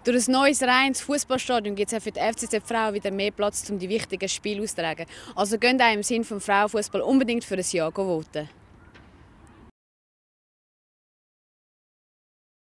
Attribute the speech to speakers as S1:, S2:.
S1: Durch ein neues reines Fußballstadion gibt es auch für die FCZ Frauen wieder mehr Platz, um die wichtigen Spiele auszutragen. Also gehen auch im Sinne des Frauenfußball unbedingt für ein Ja voten.